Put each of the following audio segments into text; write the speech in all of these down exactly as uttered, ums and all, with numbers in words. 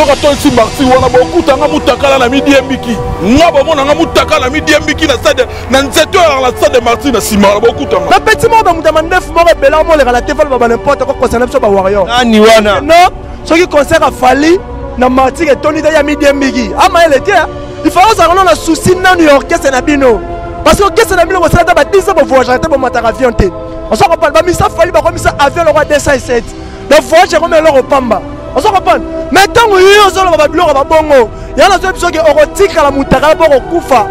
soka to ici marti wana bokuta nga mutakala na midi mbiki nga bomona nga mutakala na midi mbiki na stade na nzeto ya la stade Marti na sima bokuta nga na petit mo ba mutama neuf mo ba bela mo le la tefal ba n'importe quoi concernant so ba warrior nani wana non ce qui concerne a fali na Marti et Tony ya midi mbiki ama elle était il faut ça on a souci na New York c'est na bino parce que qu'est-ce na bino ko ça ba dix ba voyage te ba mataka avion te on s'en parle ba misa fali ba comme ça avion le roi deux cent sept le voyage comme le repamba on s'en parle mais tant que yo zo ba biloko ba bongo ya na zo biso ke orotika la mutaka ba ko kufa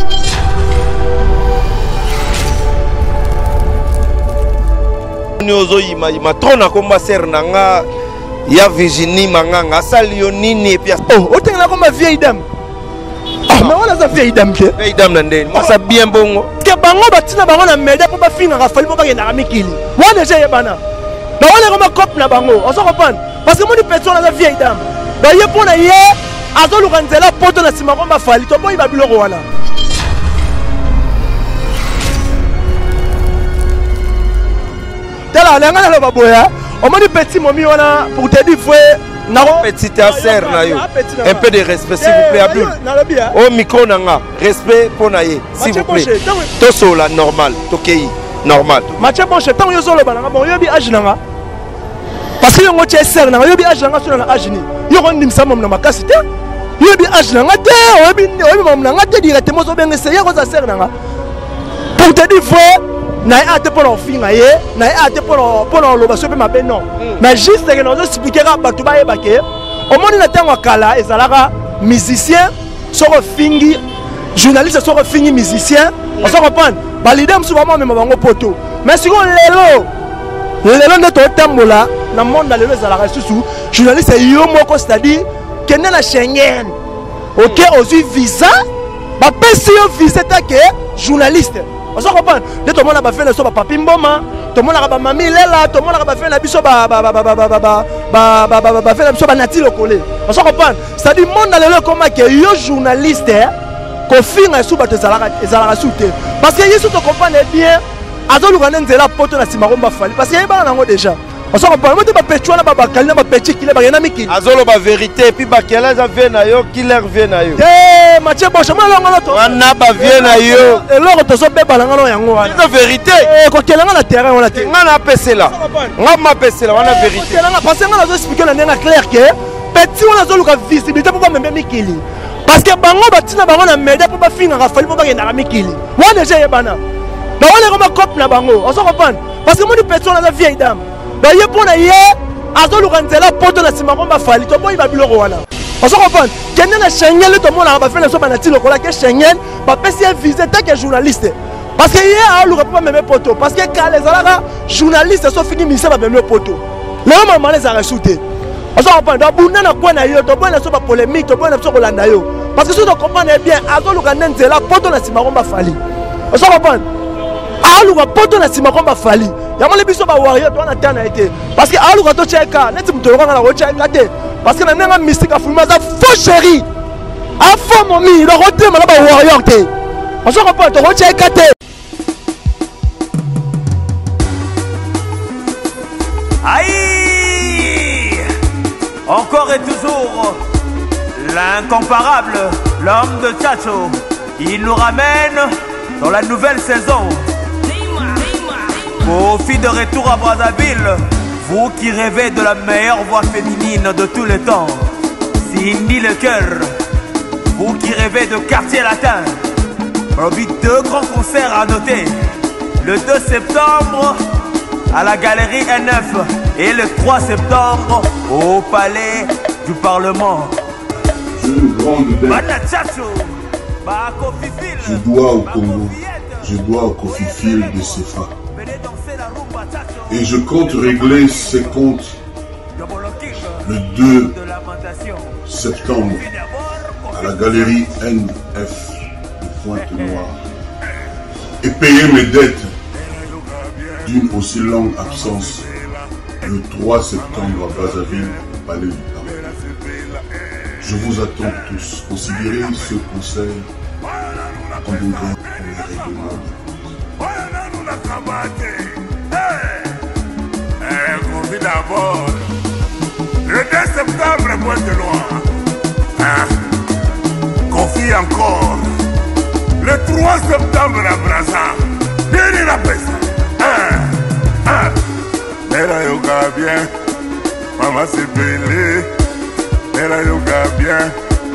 Nyozo ima ima trona komba ser nanga ya Virginie manganga salio nini et puis oh otengela comme vieille dame ah mais on a ça vieille dame ke vieille dame ndeni moi ça bien bongo ke bango batina bango na média pour ba finga ka fali pour ba kena mikili wana je yebana na wana comme cop na bango on se comprend parce que moi ni personne na vieille dame ba ye pona ye azolu kanzela poto na sima komba fali to boy ba biloko wana tala la ngana ba boya on m'a dit petit momi wana pour te dire frère naro petit sœur na yo un peu de respect s'il vous plaît Abdul oh micro nanga respect pour na ye s'il vous plaît to so la normal to kei normal match bon chez tant yo solo bana bon yo bi age nanga parce que yo ngoche sœur nanga yo bi age nanga so na age ni yo ko ndimsa mom na makasi te yo bi age nanga te yo bi yo bi mom nanga te directement so benga c'est yo ko sa sœur nanga pour te dire frère na ate pour en finga ye na ate pour pour en loba so pe mabe non mais juste que nous expliquer à batu ba yebake au monde na tango kala ezalaka musicien soko fingi journaliste soko fingi musicien on se comprend ba leader msu ba mo mema bango poto mais siko lelo lelo ne to tambola na monde lelo ezalaka susu journaliste yo moko c'est-à-dire kende na Schengen OK ozu visa ba pesi yo visa ta ke journaliste on se comprend de tout le monde a fait le so ba papi mboma tout le monde a ba mami lela tout le monde a ba fait la biso ba ba ba ba ba ba ba ba ba ba fait la biso ba nati le collé on se comprend c'est à dire monde dans le comment que yo journaliste ko finga sou ba te zalaka ezalaka souté parce que yesu te comprendre bien azolu kana nzela poto na sima komba fali parce que yeba nango déjà on se comprend moi te ba petwa na ba bakali na ba petit kile ba yana miki azolo ba vérité puis ba kela za vient na yo killer vient na yo eh mathieu boche moi longo to wana ba vient na yo eloko to so beba langa no yango wana c'est vérité eh ko kelanga na terrain wana te nga na pesela nga ma pesela wana vérité kelanga parce que nga na zo expliquer na ndenga clair que petit wana zo luka visibilité pour ba membe mikili parce que bango batina bango na média pour ba finga ka fali pour ba kena mikili wana je yebana na wana comme cop na bango on se comprend parce que moi ni petit wana za vieille dame ba ye pona ye azolu kanzela poto na sima komba fali to boy ba biloko wana on se comprend kende na Schengen to mona ba fele so ba na tilo kola ke Schengen ba pesi visiter tant que journaliste parce que ye a lu pas même poto parce que quand les alaka journaliste so fini mise ba même poto le maman les a resouté on se comprend da bunda na kwa na yo to boy na so ba polémique to boy na so kolanda yo parce que si tu comprends bien azolu kanzela poto na sima komba fali on se comprend aluka poto na sima komba fali ya mole biso ba warrior to na tana été parce que aluka to cheka neti mutolo kanga na ko cheka te parce que na nenga mystique afuma za faux chéri a faux momi le roté mala ba warrior te on se comprend to ko cheka te aïe encore et toujours l'incomparable l'homme de Tchacho il nous ramène dans la nouvelle saison. Profit de retour à Brazzaville, vous qui rêvez de la meilleure voix féminine de tous les temps, Cindy le cœur, vous qui rêvez de quartier latin, parmi deux grands concerts à noter, le deux septembre à la galerie N neuf et le trois septembre au palais du Parlement. Une grande dette. Je dois au Congo, je dois au Kofi-Fil de Sefa. Et je compte régler ces comptes le deux septembre à la galerie N F de Pointe-Noire et payer mes dettes d'une aussi longue absence le trois septembre à Brazzaville, au Palais du Parlement. Je vous attends tous. Considérez ce concert en vous pour les règlements. D'abord, le deux septembre, Pointe-Noire. sepele ela yoka bien.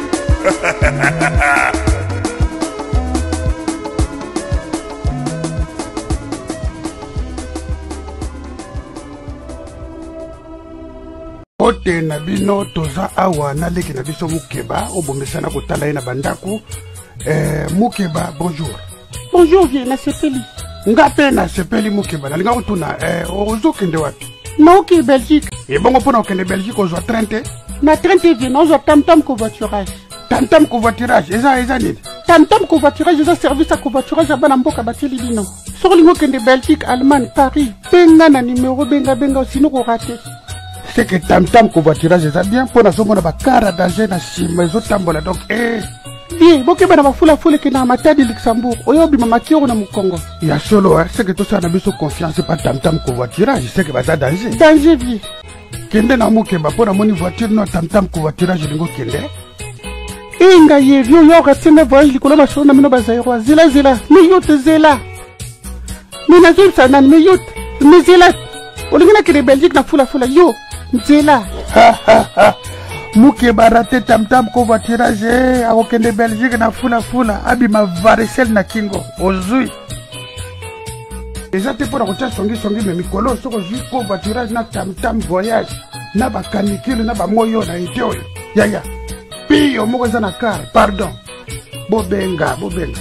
Ote na bino toza awa na leki na biso Mukeba obomesana kotala ye na bandako. Eh, Mukeba, bonjour. Bonjour, vieux, na sepeli. Ngape na sepeli Mukeba, na linga kutuna, eh, ozo kende wapi? Na oki Belgique. E bongo pona okende Belgique ozwa trente? Na trente vieux, na ozwa tam-tam covoiturage. Tam-tam covoiturage, eza eza nini? Tam-tam covoiturage, eza service à covoiturage abana mboka bateli bino. Soko lingo kende Belgique, Allemagne, Paris, benga na numéro benga benga sino ko raté. C'est que tam-tam covoiturage eza bien pona somona ba kara danger na sima ezo tambola donc eh Bien, bokeba na bafula fule ke na matadi Luxembourg, oyo bima makiro na Mukongo. Ya solo, hein, c'est que tout ça na biso confiance pas tam-tam covoiturage, c'est que baza danger. Danger vie. Kende na Mukeba pona moni voiture no tam-tam covoiturage lingo kende. Inga ye vio yo ratinga voyage likolo na shona mino bazairo zila zila, mi yote zela. Mi na zil sanan mi yote, mi zila. Olingina kire Belgique na fula fula yo, zela. Ha ha ha. Mukeba raté tam-tam covoiturage akokende Belgique na fula fula abima varicelle na kingo ozui eza te mpona kotia songi songi me mikolo soko ozwi covoiturage na tam-tam voyage na bakanikile na bamoyo na ete oyo yaya piyo moko eza na kare pardon bobenga bobenga.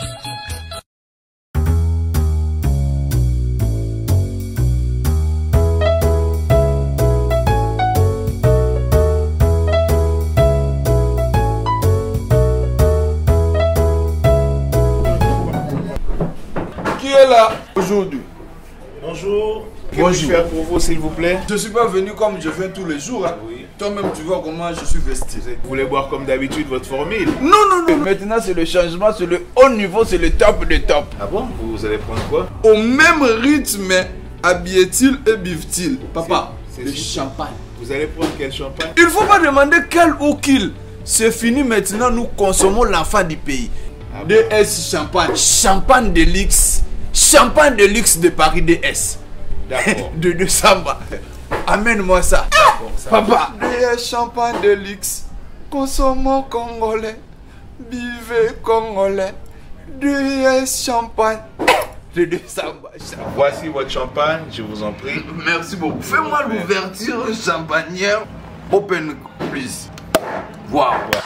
Là aujourd'hui. Bonjour. Qu'est-ce que je peux faire pour vous, s'il vous plaît? Je suis pas venu comme je viens tous les jours. Hein. Oui. Toi-même, tu vois comment je suis vesti. Vous voulez boire comme d'habitude votre formule? Non, non, non. Maintenant, c'est le changement, c'est le haut niveau, c'est le top de top. Ah bon? Vous allez prendre quoi? Au même rythme, habille-t-il et bive-t-il? Papa, c'est le champagne. Vous allez prendre quel champagne? Il ne faut pas demander quel ou qu'il. C'est fini maintenant, nous consommons l'enfant du pays. Ah D S bon? Champagne. Champagne de luxe. Champagne de luxe de Paris D S. D'accord. de, de Samba. Amène-moi ça. ça Papa. D S champagne de luxe. Consommons congolais. Buvez congolais. D S champagne de, de Samba. Voici votre champagne, je vous en prie. Merci beaucoup. Fais-moi l'ouverture champagnière. Open, please. Wow. wow.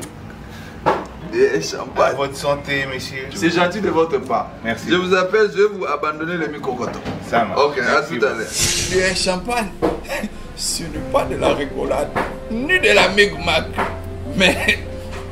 Et champagne. À votre santé, monsieur. C'est gentil de votre part. Merci. Je vous appelle, je vais vous abandonner les micro-cotons. Ça marche. Ok, à tout à l'heure. Et champagne, ce n'est pas de la rigolade, ni de la migmac, mais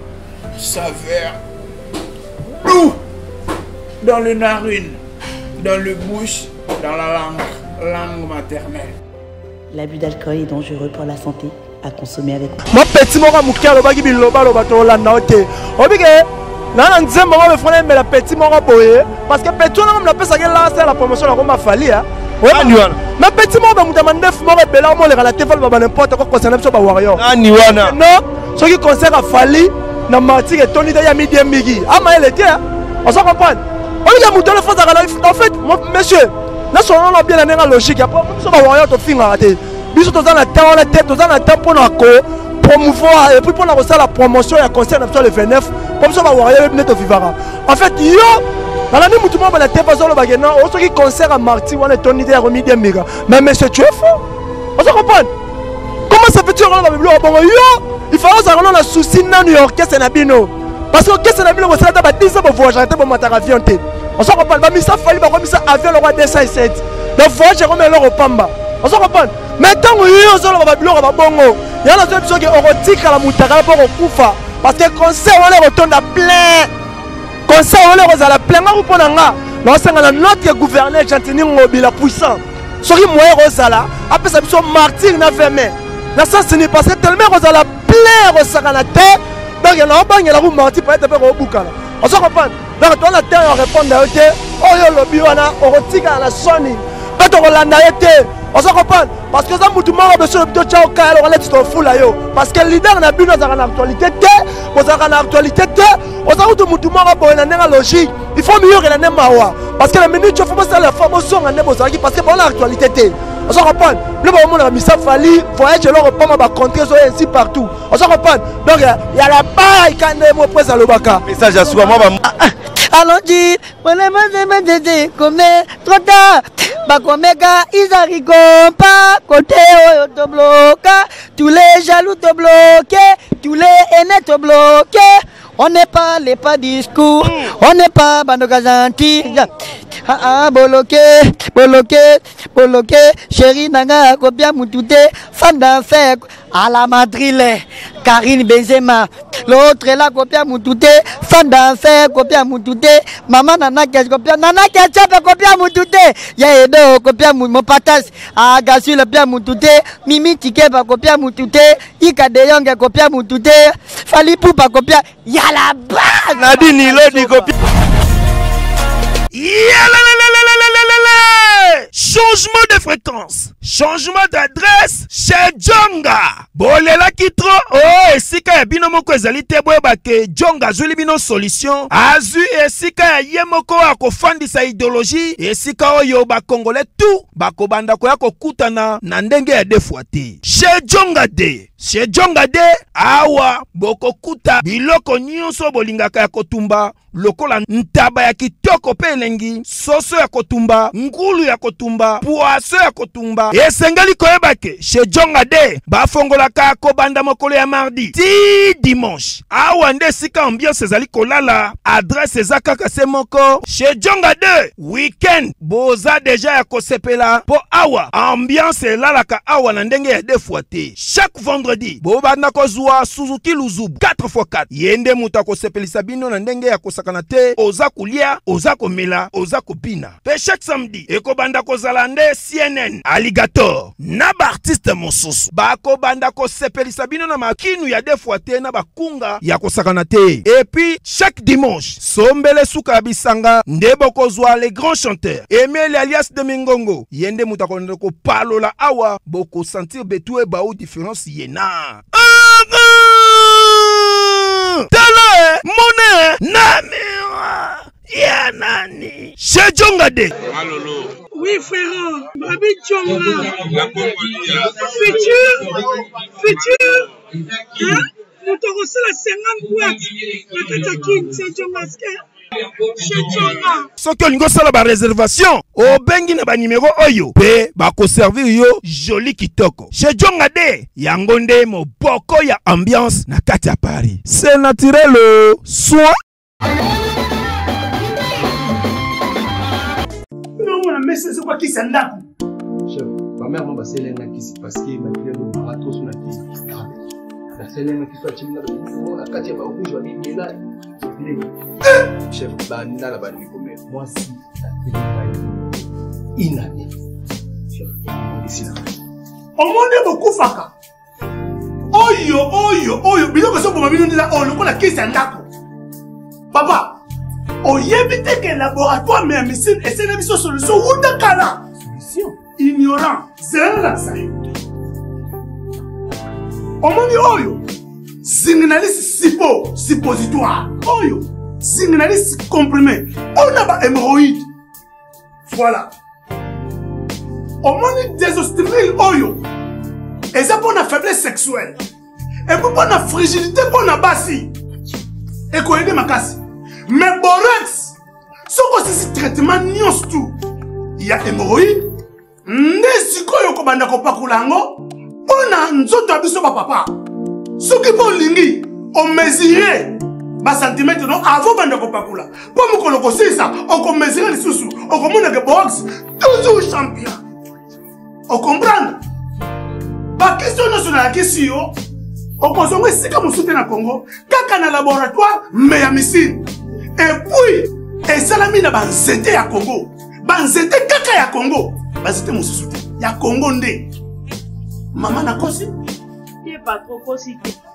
saveur doux dans les narines, dans le bouche, dans la langue, langue maternelle. L'abus d'alcool est dangereux pour la santé. À consommer avec moi petit mora mukia lo bagi biloba lo bato la note obike na na nzembo mo fona me la petit mora boye parce que petit on na pesa ke la la promotion la ko ma fali hein ani wana mais petit mora mu demande mo bela mo le la te vol ba n'importe quoi concernant so ba warrior ani wana non ce qui concerne a fali na mati ke toni da ya midi migi ama elle était on s'en comprend on y a mu dans le fond en fait monsieur na son nom bien na logique après so ba warrior to finga raté biso toza na temps na tête toza na temps pour na ko promouvoir et puis pour na ko la promotion ya concert sur le vingt-neuf comme ça va voir net vivara en fait yo na ni mutu mo ba na tête pas le bagena o so qui concert à Marty wana Tony de remidi mega mais monsieur tu es fou on se comprend comment ça fait tu rendre la biblo bon yo il faut ça rendre la souci na New York c'est na bino parce que qu'est-ce na bino ça ta ba dix ans pour voyager pour monter avion té on se comprend ba mi ça fali ba comme ça avion le roi deux cent sept le voyage comme le pamba on se comprend mais tant que yo zo ba biloko ba bongo ya na zo biso ke orotika la mutaka pour okufa parce que concert on retourne à plein concert on les à la plein nga kupona nga na senga na notre gouverneur Gentini Ngobila puissant soki moye rozala apesa biso martyr na verme na ça ce n'est pas tellement rozala plein rozaka na terre donc na banya la ku martyr peut être ko bukala on se comprend donc toi la terre répondre à te oyo lobi wana orotika la soni peut to kolanda ete on se comprend parce que ça mutu moko beso bito chao ka alors on est fou là yo parce que leader na bino za na actualité te ko za na actualité te on za mutu mutu moko bo na ndenga logique il faut mieux que la nemawa parce que la minute faut pas ça la fois bo songa ne bo za parce que bon la actualité te On s'en reprend. Le moment où on a mis ça, fali, voyage, on reprend ma contrée, ainsi partout. On s'en reprend. Donc, il y a la baille quand on est prêt à l'obaka. Message à soi, moi, allons-y, on est même comme trop tard. Bakomeka, ils arrivent pas. Côté, on te bloque. Tous les jaloux te bloquent. Tous les haineux te bloquent. On n'est pas les pas discours. On n'est pas bandoga gentil. Ah ah, boloke, boloke, boloke. Chérie Nanga, copia moutouté. Fan d'enfer. À la madrile. Karine Benzema. L'autre est là, copia moutouté. Fan d'enfer, copia moutouté. Maman Nana Kech, copia. Nana Kech, copia moutouté. Ya Edo, copia mon patas. Ah, Gassu, le pia moutouté. Mimi Tike, copia moutouté. Ika de Yong, copia moutouté. Fali Poupa, copia. Ya la base. Nadine Nilo, dit copia. Changement de fréquence, changement d'adresse chez Djonga. Bolela kitro, oh, esika ya bino moko ezali te boyeba ke Djonga azuli bino solution. Azu esika ya ye moko akofandisa idéologie, esika oyo ba Congolais tout bakobanda koya kokutana na ndenge ya defwa te. Chez Djonga de, chez Djonga de, awa bokokuta biloko nyonso bolingaka ya kotumba. Lokola ntaba ya kitoko pe elengi, soso ya kotumba, ngulu ya kotumba, poaso ya kotumba. Esengeli koyeba ke chez Djonga de bafongolaka kobanda mokolo ya mardi ti dimanche. Awa nde sika ambiance ezali kolala, adresse eza kaka se moko. Chez Djonga de weekend boza deja ya kosepela po awa ambiance elalaka awa na ndenge ya defwa te. Chaque vendredi bobanda kozwa Suzuki Luzubu quatre fois quatre. Yende muta kosepelisa bino na ndenge ya kosaka te, oza kulia, oza komela, oza kopina. Pe chaque samedi, eko banda kozala nde C N N, Alligator, na ba artiste mosusu. Bako banda ko sepelisa bino na makinu ya defwa te na bakunga ya kosakana te. Et puis, chaque dimanche, sombele suka bisanga, nde boko zwa les grands chanteurs. Emile alias de Mingongo, yende mutako ndeko palola awa, boko sentir betue ba ou différence yena. Tala, monnaie, namira, yanani. Chez Djonga de. Oui, frère, Babi Djonga. Futur, futur, hein? Nous te reçons la cinquante boîtes. La Katakin, c'est Djonga. Soki olingo sala ba réservation o bengi na ba numéro oyo pe ba ko servir yo joli kitoko. Chez Djonga de yango nde moboko ya ambiance na kati ya Paris. C'est naturel soin. Non mon mais c'est quoi qui s'endako. Chef, ma mère m'a passé l'un qui s'est passé ma vie de marathon sur la télé. La scène qui soit timide la kati ya ba rouge wa bimela. Chef, banda la bandi comme moi si ça fait une année. Chef, on monde beaucoup faka. Oyo oyo oyo biloko so boma bino ndila o lokola kisa ndako. Papa, oyebite que laboratoire mais médecine et c'est la solution ou de kala. Solution ignorant, c'est la ça. On monde oyo signaliste sipo suppositoire. Oyo signaliste comprimé. On a pas hémorroïde. Voilà. On mange des ostémil oyo. Et ça pour la faiblesse sexuelle. Et pour la fragilité pour la bassi. Et qu'on aide ma casse. Mais borax. Ce que c'est traitement nions tout. Il y a hémorroïde. Nesiko yoko banda ko pakulango. On a nzoto abiso papa. Ce qui pour lingi. On mesurait. Bas centimètre non avant banda ko pakula. Pour me koloko ça. On ko mesurer les sous. On commande que borax. Toujours champion. On comprend? La question nationale, la question, on consomme si comme soutien à Congo, kaka na laboratoire, mais à missile. Et puis, et ça la mine à banzete à Congo. Banzete kaka à Congo. Banzete mon soutien. Ya Congo ndé. Maman na kosi? Il est pas trop kosi.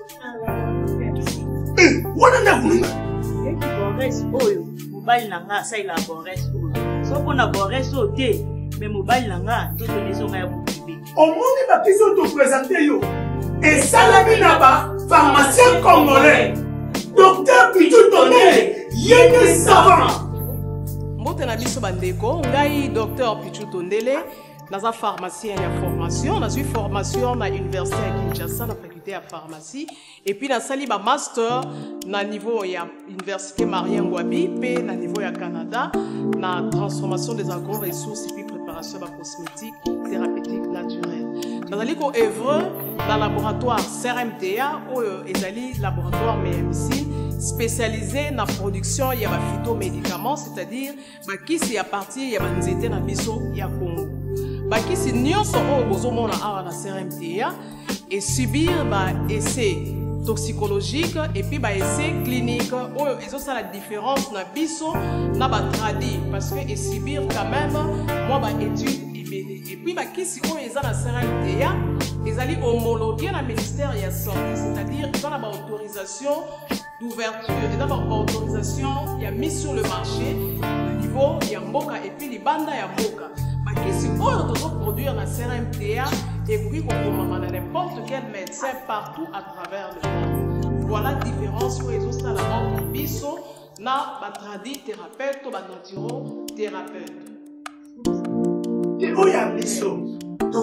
Eh, wana na kununga. Et qui borès oyo, mobile nanga ça il a borès oyo. So qu'on a borès oté, mais mobile nanga, tout les gens ont au monde va question te présenter yo. Et ça la minaba, pharmacien congolais. Docteur Pichou Tondele, yéne savant. Mbote na biso bandeko, ngai docteur Pichou Tondele, dans la pharmacie, il y a formation. Dans une formation à l'université à Kinshasa, la faculté à pharmacie. Et puis, dans le master, dans niveau, il y a l'université Marien Ngouabi, puis dans le niveau, il y a Canada, dans la transformation des agro-ressources et puis préparation de la cosmétique, thérapeutique naturelle. Dans le œuvre dans le laboratoire C R M T A, ou le laboratoire M M C, spécialisé dans la production de phytomédicaments, c'est-à-dire qui c'est à partir de nzete na biso ya Congo. Qui c'est nyonso o bozomona awa na C R M T A et subir ba essai toxicologique et puis ba essai clinique. Oh, et ça la différence na biso na ba tradi parce que et subir quand même moi ba étude et puis bah qui si on est dans la C R M T A ils allaient homologuer la ministère de la santé, c'est-à-dire ils ont la autorisation d'ouverture, ils ont la autorisation il y a mis sur le marché le niveau il y a mboka et puis les bandes il y a mboka bah qui si on doit produire la C R M T A et puis qu'on peut n'importe quel médecin partout à travers le monde. Voilà la différence où ils ont ça la entre biso na ba tradi thérapeute ou ba naturo thérapeute. Oh, il y a des choses.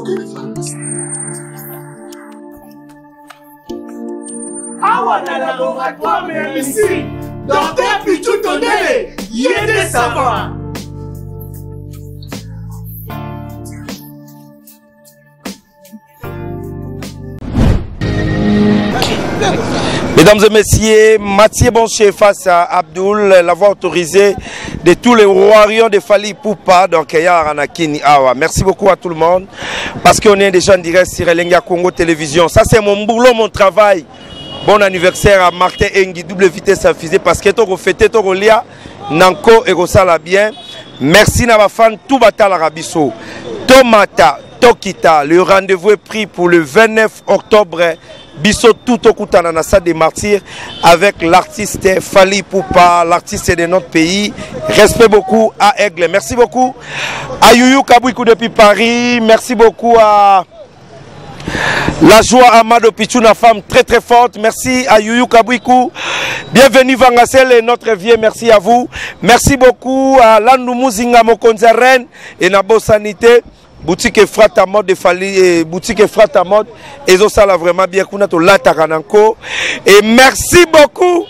Awa na laboratoire M M C, docteur Pichou Tondele, il est des savants. Mesdames et messieurs, Mathieu Bonché face à Abdul, la voix autorisée de tous les royaumes de Fali Poupa, donc Yaranakini Awa. Merci beaucoup à tout le monde, parce qu'on est déjà en direct sur Elenga Congo Télévision. Ça c'est mon boulot, mon travail. Bon anniversaire à Martin Engi, double vitesse à fusée, parce que tu as fêté, tu as lia, Nanko et Rosala bien. Merci à ma fan, tout batal Arabiso. Tomata, Tokita, le rendez-vous est pris pour le vingt-neuf octobre. Bisso tout au Koutana na salle des martyrs avec l'artiste Fali Poupa, l'artiste de notre pays. Respect beaucoup à Aigle. Merci beaucoup à Youyou Kabouikou depuis Paris. Merci beaucoup à la joie Amado Pichouna, femme très très forte. Merci à Youyou Kabouikou. Bienvenue Vangasel, notre vieux. Merci à vous. Merci beaucoup à Landou Mouzinga Mokonzaren et Nabo Sanité. Boutique Frata Mode de Fali, boutique Frata Mode, et ça là vraiment bien qu'on a tout là tarananko. Et merci beaucoup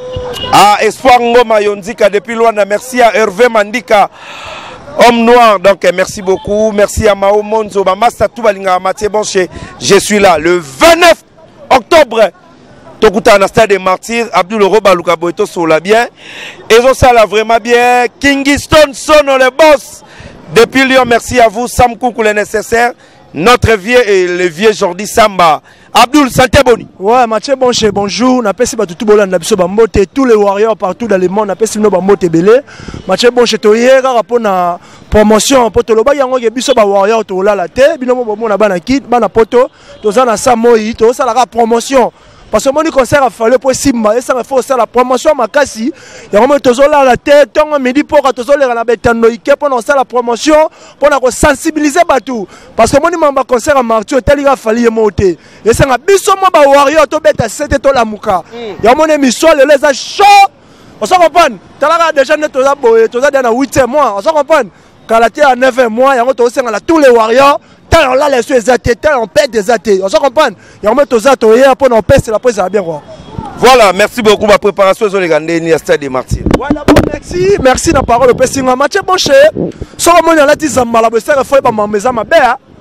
à Espoir Ngoma Yonzika depuis Luanda. Merci à Hervé Mandika, homme noir. Donc merci beaucoup. Merci à Mao Monzo, Master Toubalinga, Mathieu Bonché. Je suis là le vingt-neuf octobre. Tokuta na stade des martyrs, Abdul Roba Luka Boito Sola bien. Et ça là vraiment bien. Kingston Sono le boss. Depuis Lyon, merci à vous, Sam Koukou le nécessaire, notre vieux et le vieux Jordi Samba. Abdul, santé boni. Ouais, Mathieu Bonché, bonjour. N'a pas si tout le monde a tous les warriors partout dans le monde, n'a pas si nous bambote belé. Mathieu Bonché, tu hier rapport na promotion pour te le bas yango yebiso ba warrior to la la te, binomo bomo na bana kit, bana poto, to za na samoi, to ça la promotion. Parce que mon concert a fallu pour Simba et ça me faut faire la promotion makasi. Il y a vraiment toujours là la tête, tant midi pour que toujours les ranabetanoïke pour nous faire la promotion, pour nous sensibiliser batou. Parce que mon membre concert a marché, tel il a fallu monter. Et ça a biso moi ba warrior to beta c'était to la muka. Il y a mon émission les a chaud. On s'en comprend. Tu as déjà net to la boye, to za dans huit mois. On s'en comprend. Quand la terre à neuf mois, il y a to aussi tous les warriors. Tant là les choses athées, tant on pète des athées. On s'en comprend. Il y a un peu de hier pour nous pèse la pèse ça va bien quoi. Voilà, merci beaucoup ma préparation sur les gandés stade des martyrs. Voilà, bon merci, merci la parole au pessinga Mathieu Bonché. Solomon a dit zambala bosser faut pas m'embêter ma bé.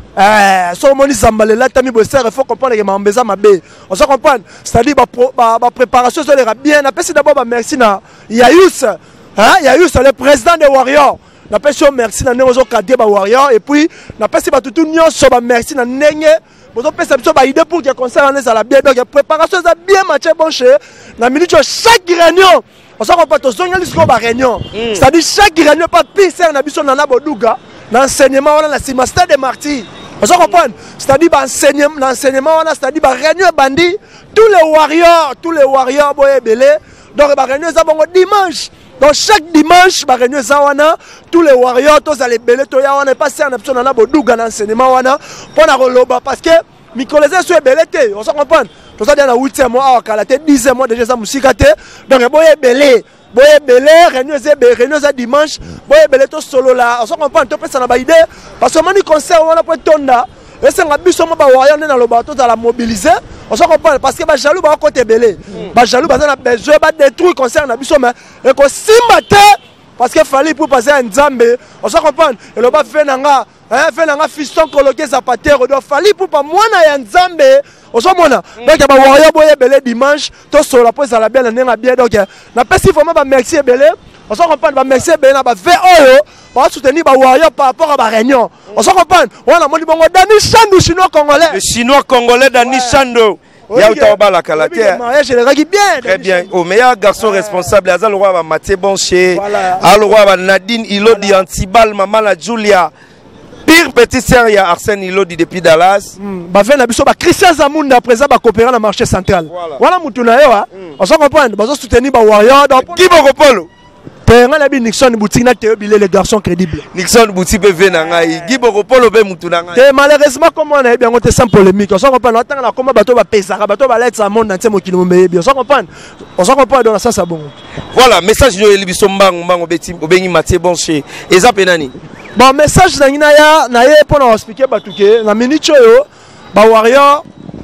Eh, Solomon zambala là tami bosser faut comprendre que m'embêter ma bé. On s'en comprend. C'est-à-dire ma préparation sur les bien. Na pèse d'abord merci na Yayous. Hein, Yayous le président des Warriors. Na pesi merci na nengo zo kadé ba warrior et puis na pesi ba tutu nyonso ba merci na ndenge bozo pesa biso ba idée pour que concert en ça la bien donc préparation ça bien Mathieu Bonché na minute chaque réunion on s'en pas to zonga lisiko ba réunion c'est-à-dire chaque réunion pas pire na biso na na boduga na enseignement on a la semestre des martyrs on s'en comprend c'est-à-dire ba enseignement l'enseignement on a c'est-à-dire ba réunion bandi tous les warriors tous les warriors boye belé donc ba réunion ça bon dimanche. Donc chaque dimanche, tous les warriors, tous les belés, tous les passé en option dans Bodouga dans l'enseignement pour la roloba parce que Mikolese sont belés, on s'en comprend. Tout ça dans huitième mois, à la tête dixième mois déjà ça musique donc boye belé. boye belé réunion c'est réunion c'est dimanche boye belé to solo là on se comprend to pesa na ba idée parce que mani concert on a pas tonda et c'est ngabi so ba waya na lo bato za la mobiliser on se comprend parce que ba jaloux ba côté belé ba jaloux ba na besoin ba détruire concert na biso mais et ko simate parce que fallait pour passer un nzambe on se comprend et le ba fait nanga hein fait nanga fiston coloquer zapatero do fallait pour pas mwana ya nzambe on se mona donc ba waya boye belé dimanche to solo pour ça la bien na bien donc na pesi vraiment ba merci belé on se comprend ba merci belé na ba ve oyo ba soutenir ba waya par rapport à ba réunion on se comprend on a moni bongo Dani Chando chinois congolais le chinois congolais Dani Chando ya utaba la kalater mariage le ragi bien très bien au meilleur garçon responsable azal roi ba Mathieu Bonché al roi ba Nadine Ilodi Antibal maman la Julia pire petit sœur ya Arsène Ilodi depuis Dallas ba fait na biso ba Christian Zamunda présent ba coopérer na marché central voilà mutu na yo on se comprend ba soutenir ba warrior donc qui boko polo Penga la bi Nixon boutique na te bilé les garçons crédibles. Nixon boutique be vena ngai. Gibo ko polo be mutu na ngai. Te malheureusement comme on a bien on te sans polémique. On s'en comprend on tanga comment bateau va pesa, bateau va lettre ça monde entier mo kilo mbeye bien. On s'en comprend. On s'en comprend dans ça ça bon. Voilà, message de Elibiso Mbango Mbango beti obengi Mathieu Bonché. Eza penani. Bon message na ngina ya na ye pour nous expliquer batuke na minute yo ba warrior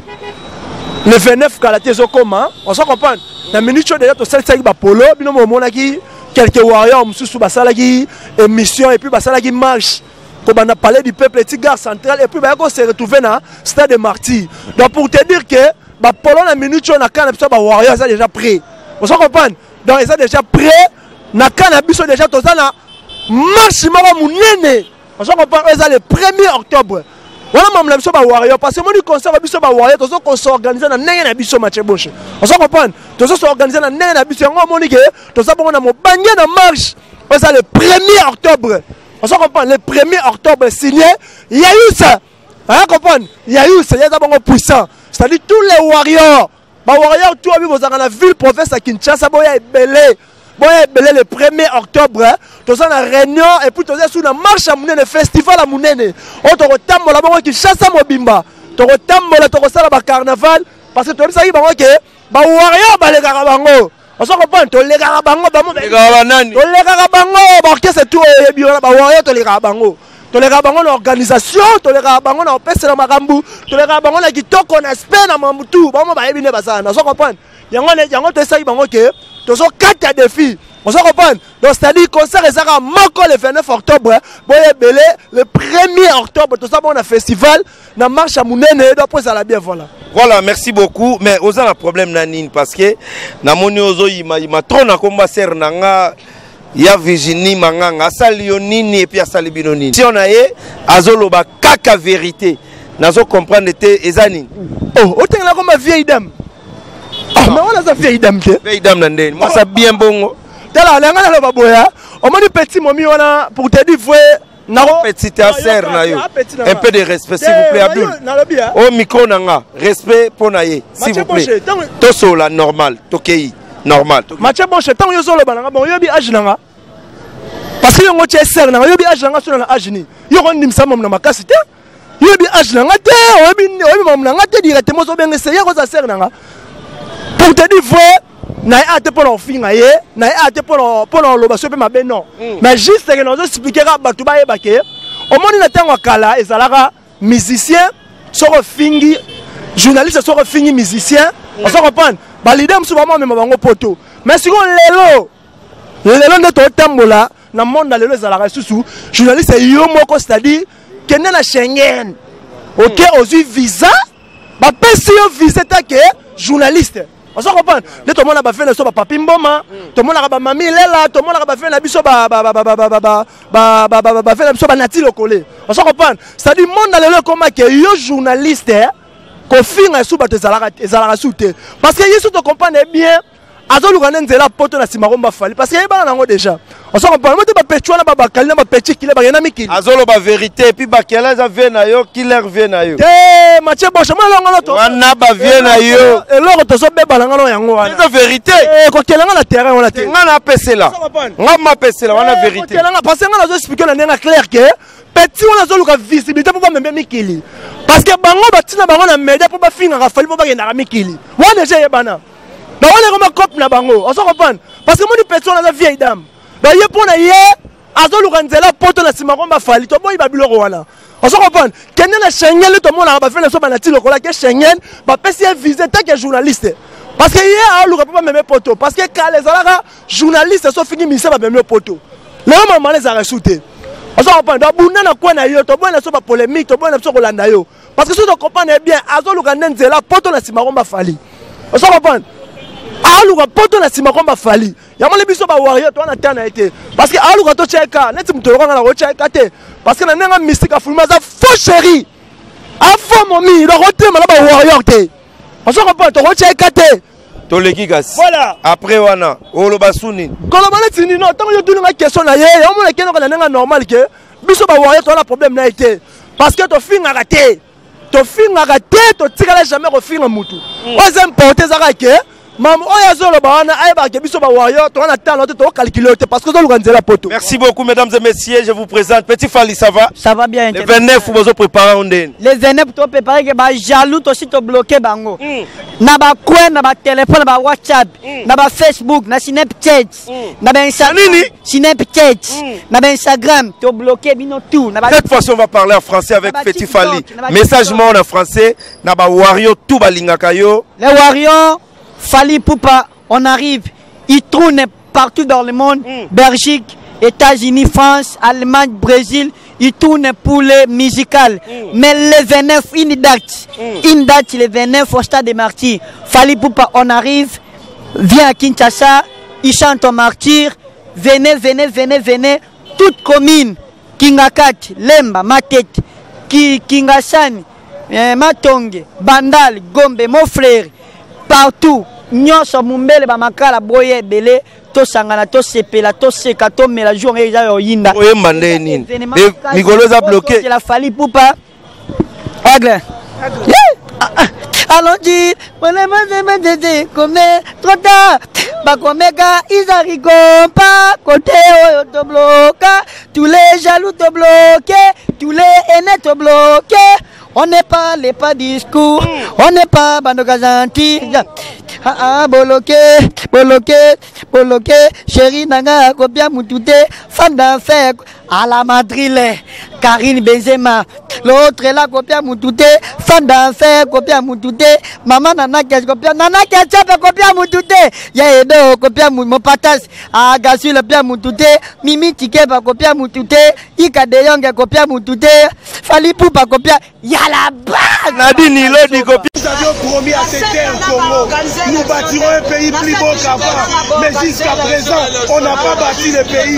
le vingt-neuf kalaté zokoma. On s'en comprend. Na minute yo déjà to sel sel ba polo bino mo mona ki quelques warriors mususu basalaki émission et puis basalaki marche comme on a parlé du peuple petit gare central et puis bah on s'est retrouvé dans stade de Martyrs. Donc pour te dire que bah pendant la minute on a quand même bah warriors ça déjà prêt. On se comprend. Donc ils sont déjà prêt. Na cannabis sont déjà tous là marche mama munene. On se comprend. Ils sont le premier octobre. Voilà même la biso ba warrior parce que moi du concert ba biso ba warrior tous on s'organiser na ndenge na biso match boche. On se comprend. Tous on s'organiser na ndenge na biso ngo monique tous ça bon na mo bangé na marche. C'est le premier octobre. On se comprend le premier octobre signé il y a eu ça. Hein comprendre? Il y a eu ça, il y a d'abord puissant. C'est-à-dire tous les warriors. Ba warrior tout abi bozanga na ville province à Kinshasa boya belé. Boya belé le premier octobre, tous on a réunion et puis tous sur la marche à Mounene festival à Mounene. On te retambola bango qui chasse mobimba. Te retambola te resala ba carnaval parce que tu sais bango que ba warrior ba les garabango. On se comprend to les garabango ba mo. Les garabanani. To les garabango ba orchestre tout e biona ba warrior to les garabango. To les garabango l'organisation, to les garabango na pesa na makambu, to les garabango na kitoko na aspect na mamutu. Ba mo ba ebine basana. On se comprend. Yango yango te sais bango que tous ont quatre défis. On se comprend. Donc c'est-à-dire concert et ça manque le vingt-neuf octobre. Boye belé le premier octobre. Tout ça bon on a festival. Na marche à Mounene et après ça la bien voilà. Voilà, merci beaucoup. Mais on a un problème nanine parce que na moni ozo ima ima trop na komba ser nanga ya Virginie manganga salionini et puis salibinoni. Si on a yé azolo ba kaka vérité. Nazo comprendre te ezani. Oh, o tenga comme vieille dame. Ah, mais on a sa vieille dame. Vieille dame nandé. Moi ça bien bon. Tala la ngana la boya. On m'a dit petit momi on a pour te dire vrai. Non, petit serre na yo. Un peu de respect s'il vous plaît Abdul. Au micro nanga, respect pour naye s'il vous plaît. Toso la normal, tokei normal. Mathieu Bonche tant yo solo balanga bon yo bi age nanga. Parce que yo ngoche serre nanga yo bi age nanga sur na age ni. Yo ko ndimsa mom na makasi te. Yo bi age nanga te, yo bi yo bi mom nanga te directement so benga essayer ko za serre nanga. Pour te dire vrai na ate pour en finir ye na ate pour pour loba so pe mabe non mais juste que nous expliquer ba tu ba yeba ke au monde na tango kala ezalaka musicien soko fingi journaliste soko fingi musicien on se comprend ba leader msu ba mo bango poto mais si on lelo lelo ne to tambola na monde na lelo ezalaka susu journaliste yo moko c'est-à-dire kende na Schengen OK ozu visa ba pesi yo visa ta ke journaliste. On se comprend. Tout le monde a fait le so papi mboma, tout le monde a mami lela, tout le monde a fait la biso ba ba ba ba ba ba ba ba ba ba ba fait la biso ba nati lokole. On se comprend. C'est-à-dire monde dans le comment que yo journaliste ko finga sou ba te zalaka ezalaka soute. Parce que yesu to comprendre bien azolu kana nzela poto na simaromba fali parce que yeba nango déjà. On se comprend. Moi te ba petwa na ba bakali na ba petit kile ba yana mikili. Azolo ba vérité puis ba kela za vient na yo killer vient na yo. Eh Mathieu Bonche moi longo to. Wana ba vient na yo. Et loro to so beba langa no yango wana. C'est vérité. Eh ko kelanga na terrain wana te. Nga na pese là. Nga ma pese là wana vérité. Kelanga parce que nga na zo expliquer na ndenga clair que petit wana zo luka visibilité pour ba membe mikili. Parce que bango batina bango na média pour ba finga ka fali pour ba yenda mikili. Wana je yebana. Donc on est comme cop na bango. On se comprend. Parce que moi une personne la vieille dame. Donc il pour na hier azo lukanzela poto na simakomba fali. To boy babilo wana. On se comprend. Kenya na Schengen le to mona ba fait na so banati lokola ke Schengen ba pesi visite tant que journaliste. Parce que hier a luka pas même poto parce que quand les alaka journalistes sont fini mission ba même poto. Là maman les a resouté. On se comprend. Donc bunda na kwa na yo to boy na so ba polémique to boy na so kolanda yo. Parce que si tu comprends bien azo lukanzela poto na simakomba fali. On se comprend. Aluka poto na simakomba fali. Yamale biso ba warrior to na tana été. Parce que aluka to cheka, neti mutoroka na rocheka te. Parce que na nenga mystique afulma za faux chéri. Afo momi, le roté mala ba warrior te. On se comprend to rocheka te. To lekigas. Voilà. Après wana, olo basuni. Kolobana tini non, tant que tu nga question na ye, on mo lekeno na nenga normal que biso ba warrior to na problème na été. Parce que to finga raté. To finga raté, to tikala jamais refinga mutu. Aux importer za ke Maman, merci beaucoup, mesdames et messieurs. Je vous présente Petit Fali, ça va? Ça va bien. Le vingt-neuf, vous vous préparez en den. Le vingt-neuf, vous préparez que les jaloux aussi te bloquer bango. Na ba quoi, na ba téléphone, na ba WhatsApp, na ba Facebook, na Snapchat, na ba Instagram, Snapchat, na ba Instagram, te bloquer bino tout. Cette fois, on va parler en français avec Petit Fali. Message en français, na ba Wario tout balingakayo. Les Wario Fali Poupa, on arrive, il tourne partout dans le monde, mm. Belgique, États-Unis, France, Allemagne, Brésil, il tourne pour les musicales. Mm. Mais le vingt-neuf, une date, mm. une date, le vingt-neuf au Stade des Martyrs. Fali Poupa, on arrive, vient à Kinshasa, il chante au Martyr, venez, venez, venez, venez, toute commune, Kingakat, Lemba, Matet, Kingasani, eh, Matonge, Bandal, Gombe, mon frère, partout. Nyonso mumbele ba makala boye belé to sangana to sepela to seka to mela jour eza yo yinda oye mande nini Migolo za bloqué c'est la Fali Poupa Aigle allons dire on est mal de comme trop tard ba komeka izarigom pas côté oyo to bloqué tous les jaloux te bloqué tous les haineux te bloqué on n'est pas les pas discours on n'est pas bandoka gentil. Ah ah, boloke, boloke, boloke, chérie nanga, copia moutouté, femme d'affaires, à la madrile, Karine Benzema. L'autre est là, copia moutouté, femme d'affaires, copia moutouté, maman nana qu'est-ce copia, nana qu'est-ce copia moutouté, ya edo, copia mon patas, ah gasu le pia moutouté, mimi tike pa copia moutouté, ika de yonge copia moutouté, Fali Poupa copia, ya la base. Nadine Nilo dit copia. Nous avions promis à ces terres Congo, nous bâtirons un pays plus beau qu'avant, mais jusqu'à présent, on n'a pas bâti le pays.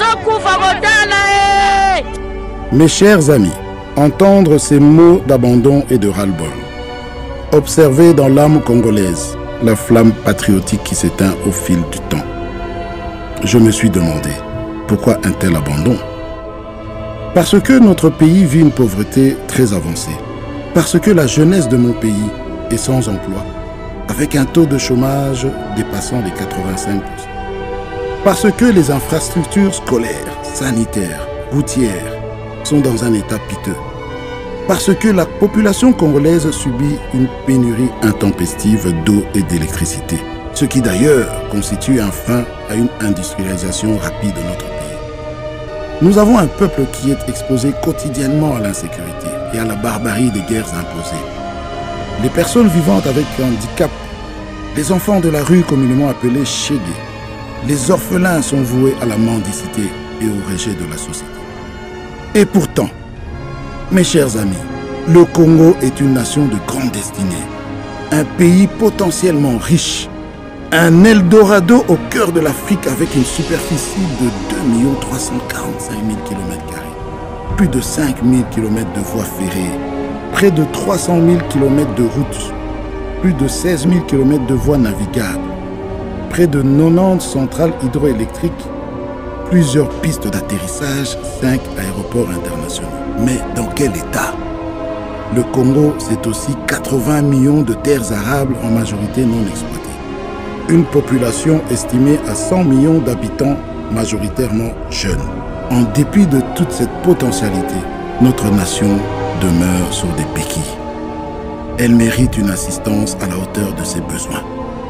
Mes chers amis, entendre ces mots d'abandon et de ras-le-bol, observer dans l'âme congolaise la flamme patriotique qui s'éteint au fil du temps, je me suis demandé, pourquoi un tel abandon? Parce que notre pays vit une pauvreté très avancée, parce que la jeunesse de mon pays est sans emploi, avec un taux de chômage dépassant les quatre-vingt-cinq pour cent. Parce que les infrastructures scolaires, sanitaires, routières sont dans un état piteux. Parce que la population congolaise subit une pénurie intempestive d'eau et d'électricité, ce qui d'ailleurs constitue un frein à une industrialisation rapide de notre pays. Nous avons un peuple qui est exposé quotidiennement à l'insécurité et à la barbarie des guerres imposées. Les personnes vivant avec un handicap, les enfants de la rue communément appelés chégués, les orphelins sont voués à la mendicité et au rejet de la société. Et pourtant, mes chers amis, le Congo est une nation de grande destinée, un pays potentiellement riche, un Eldorado au cœur de l'Afrique avec une superficie de deux millions trois cent quarante-cinq mille kilomètres carrés, plus de cinq mille kilomètres de voies ferrées, près de trois cent mille kilomètres de routes, plus de seize mille kilomètres de voies navigables, près de quatre-vingt-dix centrales hydroélectriques, plusieurs pistes d'atterrissage, cinq aéroports internationaux. Mais dans quel état? Le Congo, c'est aussi quatre-vingts millions de terres arables en majorité non exploitées. Une population estimée à cent millions d'habitants, majoritairement jeunes. En dépit de toute cette potentialité, notre nation demeure sur des béquilles. Elle mérite une assistance à la hauteur de ses besoins.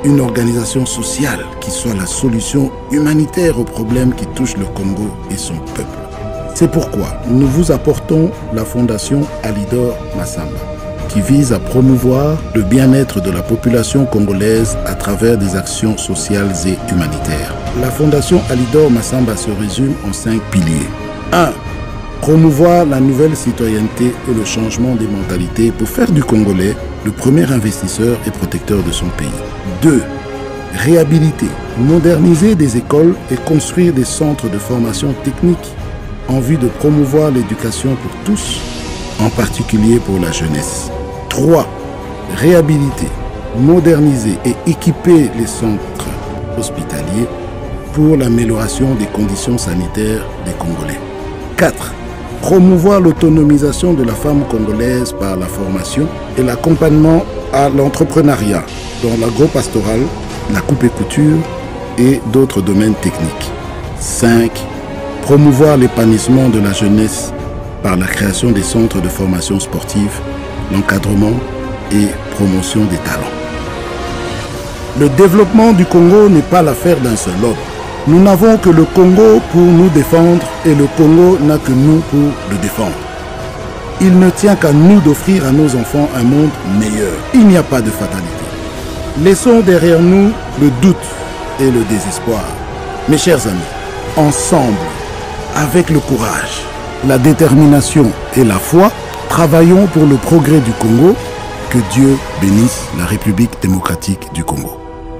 une organisation sociale qui soit la solution humanitaire aux problèmes qui touchent le Congo et son peuple. C'est pourquoi nous vous apportons la fondation Alidor Massamba, qui vise à promouvoir le bien-être de la population congolaise à travers des actions sociales et humanitaires. La fondation Alidor Massamba se résume en cinq piliers. un. Promouvoir la nouvelle citoyenneté et le changement des mentalités pour faire du Congolais le premier investisseur et protecteur de son pays. deux. Réhabiliter, moderniser des écoles et construire des centres de formation technique en vue de promouvoir l'éducation pour tous, en particulier pour la jeunesse. trois. Réhabiliter, moderniser et équiper les centres hospitaliers pour l'amélioration des conditions sanitaires des Congolais. quatre. Promouvoir l'autonomisation de la femme congolaise par la formation et l'accompagnement à l'entrepreneuriat dans l'agro-pastoral, la coupe et couture et d'autres domaines techniques. cinq. Promouvoir l'épanouissement de la jeunesse par la création des centres de formation sportive, l'encadrement et promotion des talents. Le développement du Congo n'est pas l'affaire d'un seul homme. Nous n'avons que le Congo pour nous défendre et le Congo n'a que nous pour le défendre. Il ne tient qu'à nous d'offrir à nos enfants un monde meilleur. Il n'y a pas de fatalité. Laissons derrière nous le doute et le désespoir. Mes chers amis, ensemble, avec le courage, la détermination et la foi, travaillons pour le progrès du Congo. Que Dieu bénisse la République démocratique du Congo.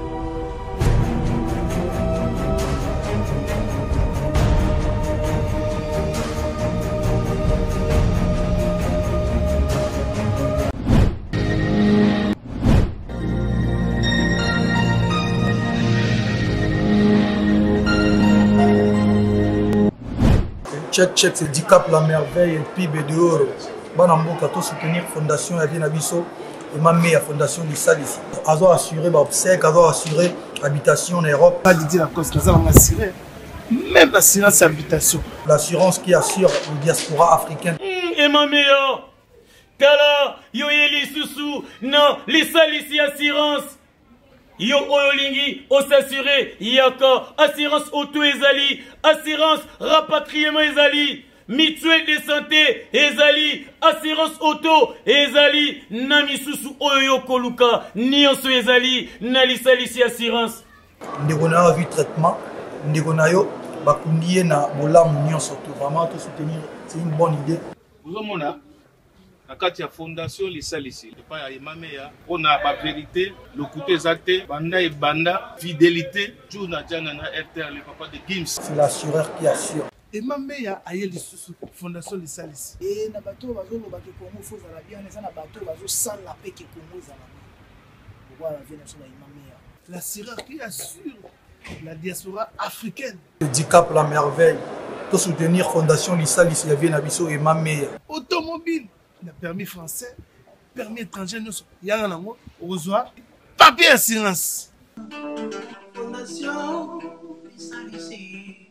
Check, check, c'est Dicap la merveille et P I B de Oro. Banamboka, tout soutenir Fondation Yavina Bisso et ma meilleure Fondation du Sal ici. Azo assuré l'obsèque, Azo assuré l'habitation en Europe. Pas dit la cause, Azo assuré. Même l'assurance habitation. L'assurance qui assure la diaspora africaine. Et ma meilleure, Kala, yo yeli susu, non, les Sal ici assurance. Yo oyolingi, o s'assurer, yaka, assurance auto ezali, assurance rapatriement ezali, mutuelle de santé ezali, assurance auto ezali, namisusu oyo koluka, nyonso ezali, nalisalisi assurance. Ndeko na vu traitement, ndeko na yo bakundiye na bolamu nyonso to vraiment to soutenir, c'est une bonne idée. Vous avez la carte de fondation Lisalisi, le pas Mameya, on a la vérité, le côté exact, banda et banda, fidélité, tout n'a jamais R T R, le papa de Gims. C'est l'assureur qui assure. Et Mameya a eu la fondation Lisalisi. Et na bateau bazo lo bateau Congo faut za la bien, na na bateau bazo sans la paix que Congo za la bien. Pourquoi la vie nationale Mameya? L'assureur qui assure la diaspora africaine. Le Dicap la merveille, pour soutenir Fondation Lisalisi, Yavina Bisso et Mameya. Automobile. Le permis français, permis étranger, nous sommes au revoir, papier assurance. Fondation Lisalisi,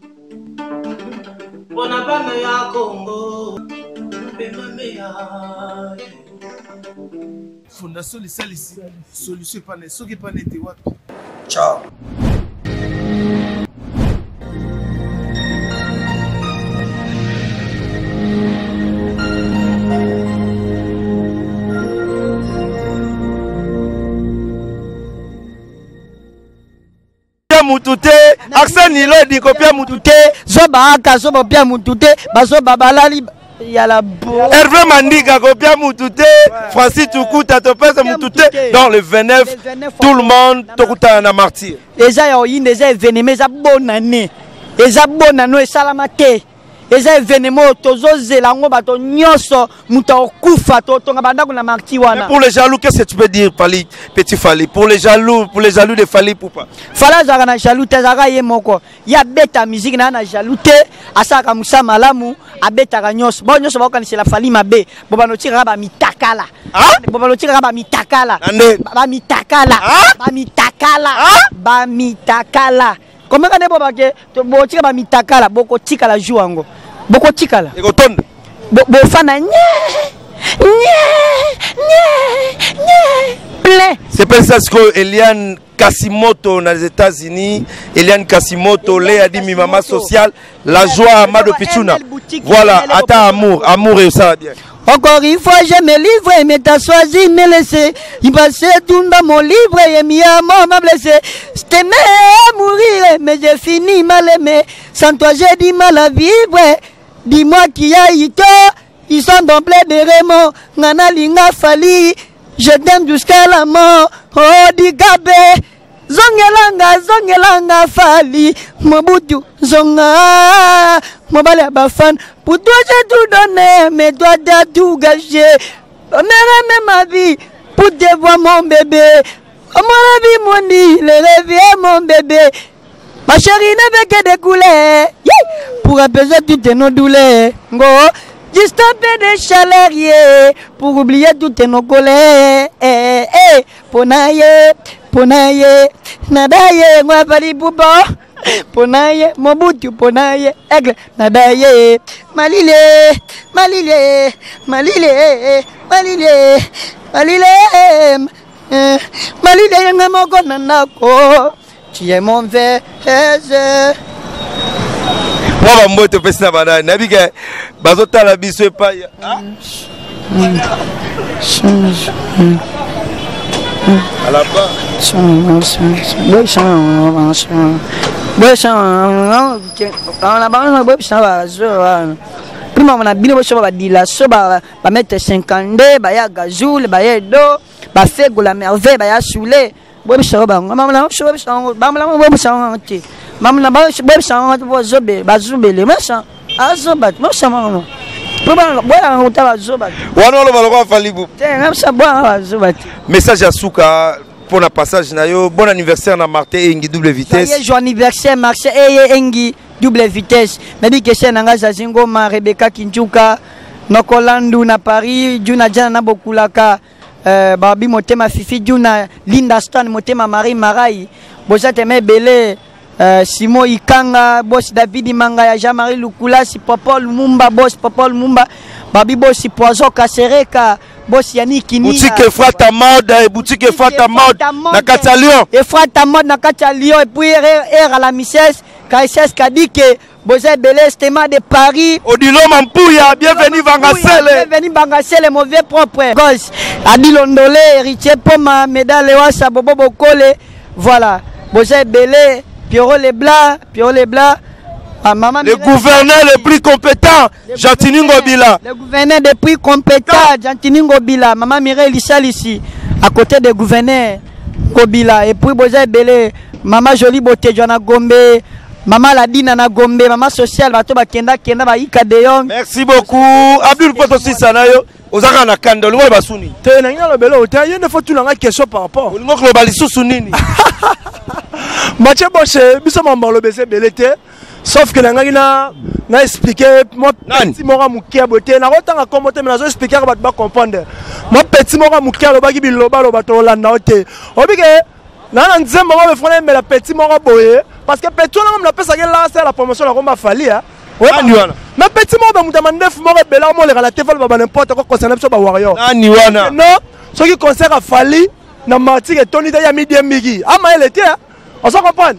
Bonabana ya Congo, Fondation Lisalisi, solution pas ne, ce qui pas n'était what. Ciao. Mutute, Arsène Nilo dit copia Mutute, Zoba Aka, Zoba Pia Mutute, Bazoba Balali, Yala Bo. Hervé Mandiga, copia Mutute, Francis Tukuta, Topesa Mutute, dans le vingt-neuf, tout le monde, Tokuta na martyr. Eza yoyin, eza événement, eza bonne année, eza bonne année, salamate. Eza événement, tozo zelango, bato nyonso, muta okufa, tonga bandako na martyr wana. Pour les jaloux, qu'est-ce que tu peux dire, Fali, petit Fali? Pour les jaloux, pour les jaloux de Fali Poupa. Fala zaka na jaloux, te zaka ye moko. Ya beta musique na na jaloux te, asaka musa malamu, abeta ka nyonso. Bon nyonso ba kanisi la Fali mabe, boba no tira ba mitakala. Ah? Boba no tira ba mitakala. Ba mitakala. Ba mitakala. Ba mitakala. Comment on est bon que tu bo tika ba mitakala boko tika la jouango boko tika la eko tonde bo bo fana nye nye nye nye plein. C'est pas ça ce que Eliane Kasimoto dans les États-Unis, Eliane Kasimoto, Léa dit mi maman sociale, la joie Amado Pichuna. Voilà, attends amour, amour et ça va bien. Encore une fois, je me livre, mais t'as choisi de me laisser. Il passait tout dans mon livre et mis à mort m'a blessé. C'était à mourir, mais j'ai fini mal aimé. Sans toi, j'ai du mal à vivre. Dis-moi qui a eu tort. Ils sont dans plein de remords. Nana linga fali. Je t'aime jusqu'à la mort. Oh, di gabé. Zongelanga, zongelanga fali. Mobutu, zonga. Mobile Abafan. Pour toi, j'ai tout donné. Mais toi, t'as tout gâché. On aimé ma vie. Pour te voir mon bébé. Oh, mon vie, mon dit. Le réveil, mon bébé. Ma chérie ne veut que des couleurs. Yeah. Pour apaiser toutes nos douleurs. Go. Juste un peu de chaleur, yeah, pour oublier toutes nos colères. Eh, eh, ponaye, ponaye, nadaye, moi pali poupa. Ponaye, mobutu, ponaye, aigle, nadaye. Malile, malile, malile, malile, malile, malile, n'amoko nanako. Tu es mon verre. Moi, je vais te faire ça. Je vais te la biso pas. À la bas. Prima on a bien besoin de dilatation, ba mettre cinquante, ba ya gazoul, ba ya do, ba fait la merveille, ba ya soulé. Boy ça ba, maman la, je vais ça, maman la, boy ça anti. Maman la, boy ça anti, boy zobe, ba zobe le machin. Ah zobat, moi ça maman. Prima boy on ta zobat. Wana lo baloko falibu. Tiens, ça boy zobat. Message à Souka pour le passage na yo. Bon anniversaire na Martin Engi double vitesse. Joyeux anniversaire Martin Engi double vitesse. Nabi kese nanga zazingo ma Rebecca Kinchuka Nokolandu na Paris, Juna jana na bokulaka euh babi motema fifi Juna Linda Stan motema Marie Marai. Boza teme belé euh Simo Ikanga, boss David Manga ya Jean-Marie Lukula, si Popol Mumba, boss Popol Mumba, babi boss si Poison Kasereka. Boss Yannick Kini. Boutique Frata Mode, boutique Frata Mode, na Katia Lyon. Et Frata Mode na Katia Lyon. Et puis, R à la Misses, K S S qui a dit que Bozé Belé, Stéma de Paris. Odilo Mampouya, bienvenue Bangasele. Bienvenue Bangasele, mauvais propre. Gosse, Adi Londolé, héritier Poma, Médale Wassa, Bobo Bokole. Voilà. Bozé Belé, Pierrot Leblanc, Pierrot Leblanc. Ah, maman, le gouverneur le plus compétent, Jantini Ngobila. Le gouverneur le plus compétent, Jantini Ngobila. Maman Mireille Lissal ici, à côté du gouverneur Ngobila. Et puis Bozé Belé, maman Jolie Beauté, Joana Gombe, maman Ladina na Gombe, maman sociale, Batoba Kenda, Kenda, Baïka Deyong. Merci beaucoup. Abdul Potosi Sanayo, Ozaka na Kandol, où est Basuni? T'es un belo, t'es un faut tout l'en question par rapport. Vous n'avez pas Sunini. Mathieu Boche, Bissam Mbalo Bessé Belete. Sauf que l'angaki na na expliqué moi petit mora mukia boté na rotanga commenter mais na zo expliquer ba ba comprendre moi petit mora mukia lo ba ki biloba lo ba to landa oté obike na na nzemba ba fona mais la petit mora boye parce que petit on na pesa la c'est la promotion la komba fali hein ouais mais petit mora ba mutama neuf mora bela mo le relatif ba n'importe quoi concernant so ba warrior nani wana non ce qui concerne a fali na mati que Tony da ya midi migi ama elle était on s'en comprend.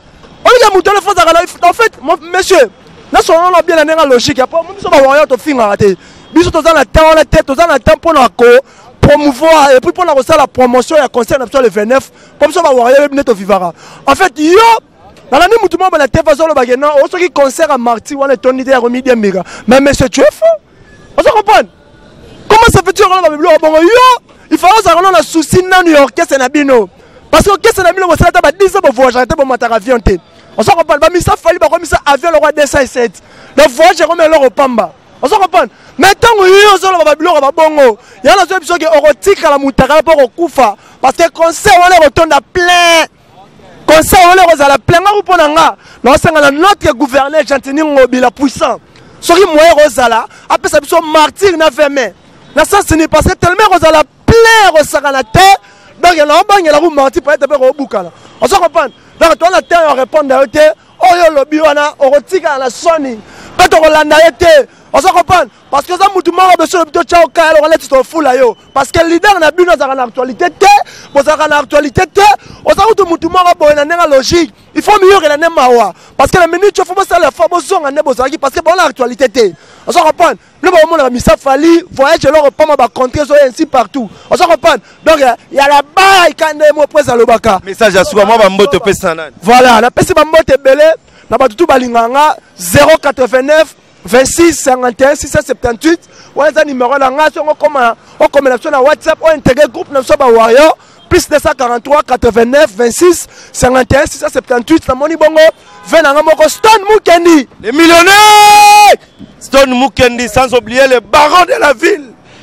En fait, monsieur, nous sommes bien la logique. Après, nous sommes en train de faire nous sommes dans la temps, la tête, nous sommes dans temps pour promouvoir et puis pour la promotion et la concert le vingt-neuf. Comme ça, on va venir vivre. En fait, yo, dans la nuit, nous sommes la tête, nous sommes qui concert à Marty, on est Tony de Remidi Amiga. Mais monsieur, tu es fou. On se comprend. Comment ça fait-tu dans la bibliothèque? Yo, il faut que la souci new-yorkais, c'est Nabino. Parce que qu'est-ce que la on s'est dit ça pour voyager pour monter avion. On s'en comprend pas mais ça fallait pas comme ça avion le roi deux cent sept. Le voyage remet l'or au Pamba. On s'en comprend. Maintenant on sur le babylone va bongo. Il y a la solution que erotique à la moutara pour au Koufa parce que conseil on les retourne à plein. Conseil on les à la plein ngou ponanga. Non c'est notre gouverneur Jantini Ngobila puissant. Soki moyen Rosala après ça biso martyr na fermé. Na ça ce n'est pas tellement Rosala plein Rosala la terre. Donc il y a un il y a un martyr pour être au boucala. On s'en comprend. Donc toi la terre répond à eux. Oh yo lobby wana orotika na soni. Quand on l'a été On se comprend parce que ça mutu moko beso le tchao ka alors on est tout fou là yo parce que leader na bino za na actualité té bo za na actualité té on sa mutu mutu moko bo na nga logique il faut mieux que la nem mawa parce que la minute il faut ça la fois bo zonga ne bo za parce que bon la actualité té on se comprend le moment la misa fali voyage leur pas ma contrer so ainsi partout on se comprend donc il y a la baille quand mo presa le baka message à soi moi ba mbote pesa nani voilà na pesi ba mbote belé na ba tutu balinganga zéro quatre-vingt-neuf vingt-six cinquante et un six cent soixante-dix-huit on a un numéro là on comment on communique sur WhatsApp on intègre groupe neuf cents warrior plus deux cent quarante-trois quatre-vingt-neuf vingt-six cinquante et un six cent soixante-dix-huit na moni bongo vingt nanga moko Stone Mukendi les millionnaires Stone Mukendi sans oublier le baron de la ville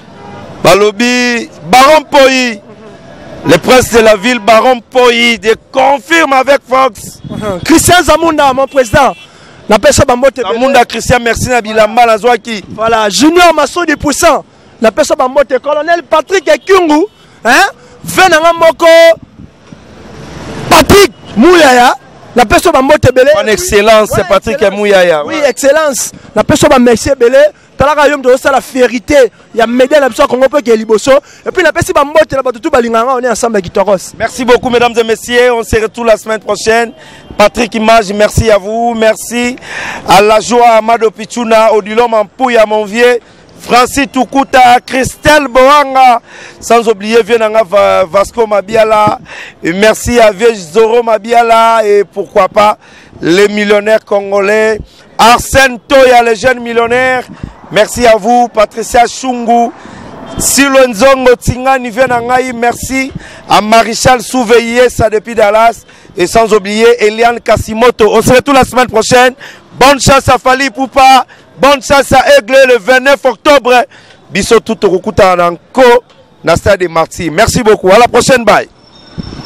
Balobi baron Poyi le prince de la ville baron Poyi de confirme avec Fox Christian Zamunda mon président la personne Bambote Zamunda Christian merci na bilamba na zwaki voilà Junior Masso du puissant la personne Bambote colonel Patrick Ekungu hein venanga moko Patrick Mouyaya la personne Bambote belé en excellence c'est Patrick Mouyaya oui excellence la personne ba merci belé talaka yom de ça la fierté il y a médaille la personne Congo peut que liboso et puis la personne Bambote la batutu balinganga on est ensemble avec Toros. Merci beaucoup mesdames et messieurs, on se retrouve la semaine prochaine. Patrick Image, merci à vous, merci à la joie Amado Pichuna, Odilom Ampouya Monvier, Francis Tukuta, Christelle Boanga, sans oublier Vienanga Vasco Mabiala, et merci à Vieux Zoro Mabiala et pourquoi pas les millionnaires congolais, Arsène Toya, les jeunes millionnaires, merci à vous, Patricia Chungu, Silo Nzongo Tingani Vienangaï, merci à Marichal Souveillé, ça depuis Dallas. Et sans oublier Eliane Kasimoto. On se retrouve la semaine prochaine. Bonne chance à Fali Poupa. Bonne chance à Aigle le vingt-neuf octobre. Biso tout au Rukuta Nanko. Nasta de Marty. Merci beaucoup. À la prochaine. Bye.